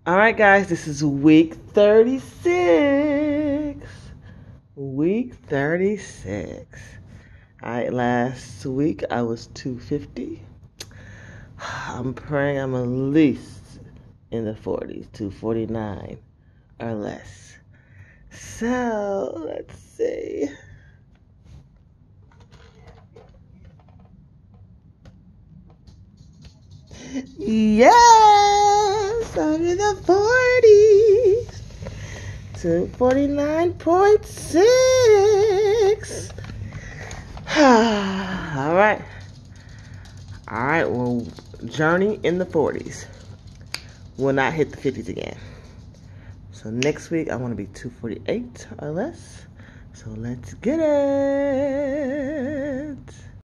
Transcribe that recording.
All right, guys, this is week 36. Week 36. All right, last week I was 250. I'm praying I'm at least in the 40s, 249 or less. So, let's see. Yes, I'm in the 40s. 249.6. All right. All right, well, journey in the 40s. Will not hit the 50s again. So next week, I want to be 248 or less. So let's get it.